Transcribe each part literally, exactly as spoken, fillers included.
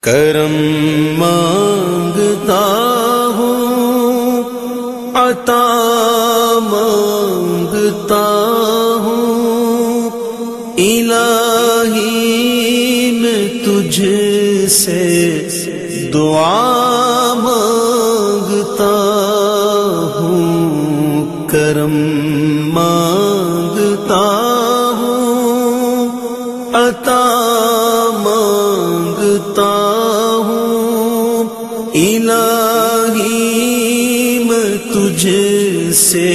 کرم مانگتا ہوں، عطا مانگتا ہوں، الہی میں تجھ سے دعا مانگتا ہوں، کرم مانگتا ہوں، عطا مانگتا ہوں، الہی میں تجھ سے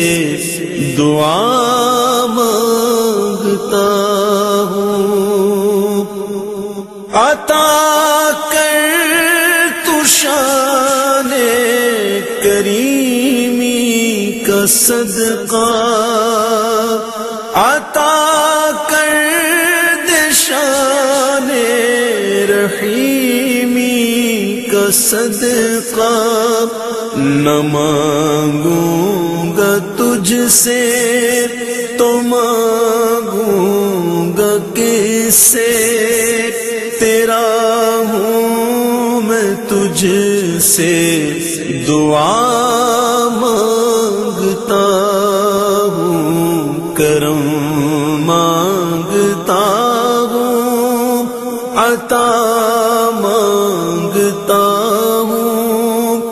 دعا مانگتا ہوں، عطا کر تو شان کریمی کا صدقہ، عطا کر دے شان رحیمی کا صدقہ، نہ مانگوں گا تجھ سے تو مانگوں گا کس سے، تیرا ہوں میں تجھ سے دعا مانگتا ہوں، کرم مانگتا ہوں، عطا مانگتا ہوں،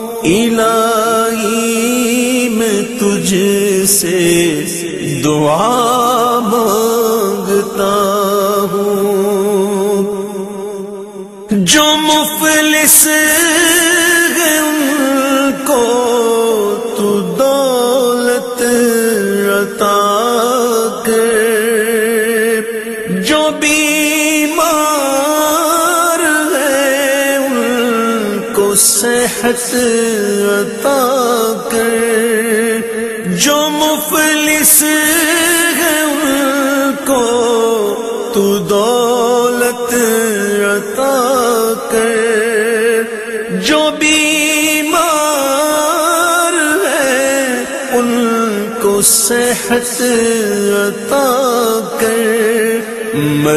الہی میں تجھ سے دعا مانگتا ہوں، جو مفلس ہیں ان کو تو دولت عطا کر، جو بیمار ہیں ان کو صحت عطا کر، جو مفلس ہیں ان کو تو دولت عطا کر، جو بیمار ہے ان کو صحت عطا کر،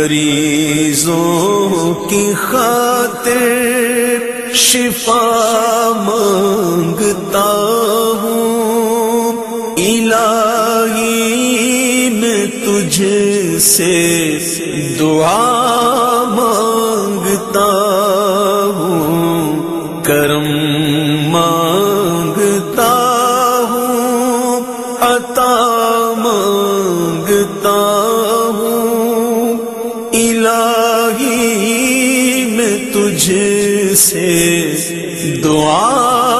مریضوں کی خاطر شفا مانگتا ہوں، الہی میں تجھ سے دعا مانگتا ہوں، کرم مانگتا ہوں، عطا مانگتا ہوں، الہی میں تجھ سے دعا